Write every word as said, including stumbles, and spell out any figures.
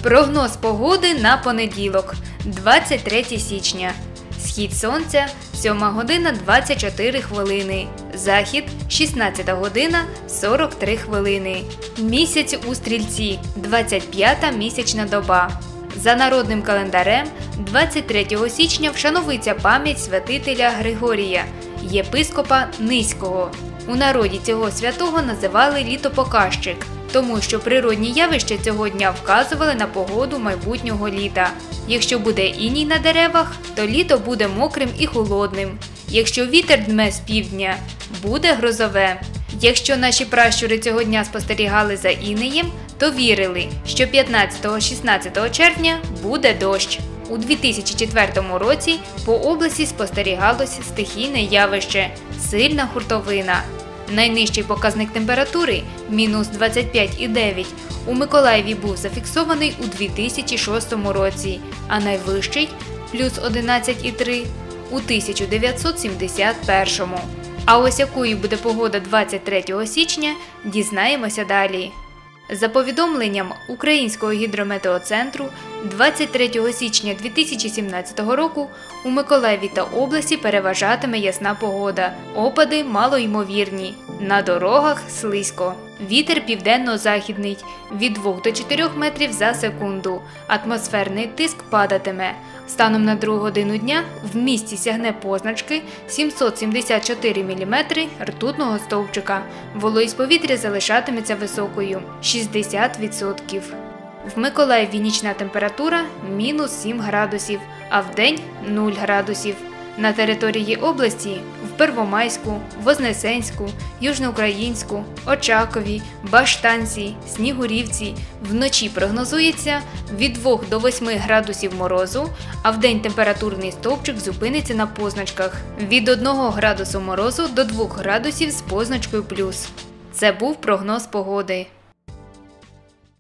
Прогноз погоди на понеділок, двадцять третє січня. Схід сонця – сьома година двадцять чотири хвилини. Захід – шістнадцята година сорок три хвилини. Місяць у Стрільці – двадцять п'ята місячна доба. За народним календарем двадцять третього січня вшановується пам'ять святителя Григорія, єпископа Низького. У народі цього святого називали літопоказчик, тому що природні явища цього дня вказували на погоду майбутнього літа. Якщо буде іній на деревах, то літо буде мокрим і холодним. Якщо вітер дме з півдня, буде грозове. Якщо наші пращури цього дня спостерігали за інеєм, то вірили, що п'ятнадцятого-шістнадцятого червня буде дощ. У дві тисячі четвертому році по області спостерігалося стихійне явище – сильна хуртовина. Найнижчий показник температури – мінус двадцять п'ять цілих дев'ять сотих, у Миколаєві був зафіксований у дві тисячі шостому році, а найвищий – плюс одинадцять цілих три сотих у тисяча дев'ятсот сімдесят першому. А ось якою буде погода двадцять третього січня, дізнаємося далі. За повідомленням Українського гідрометеоцентру, двадцять третього січня дві тисячі сімнадцятого року у Миколаєві та області переважатиме ясна погода. Опади малоймовірні. На дорогах слизько. Вітер південно-західний від двох до чотирьох метрів за секунду. Атмосферний тиск падатиме. Станом на другу годину дня в місті сягне позначки сімсот сімдесят чотири міліметри ртутного стовпчика. Вологість повітря залишатиметься високою – шістдесят відсотків. В Миколаєві нічна температура – мінус сім градусів, а вдень – нуль градусів. На території області в Первомайську, Вознесенську, Южноукраїнську, Очакові, Баштанці, Снігурівці вночі прогнозується від двох до восьми градусів морозу, а вдень температурний стовпчик зупиниться на позначках від одного градусу морозу до двох градусів з позначкою плюс. Це був прогноз погоди.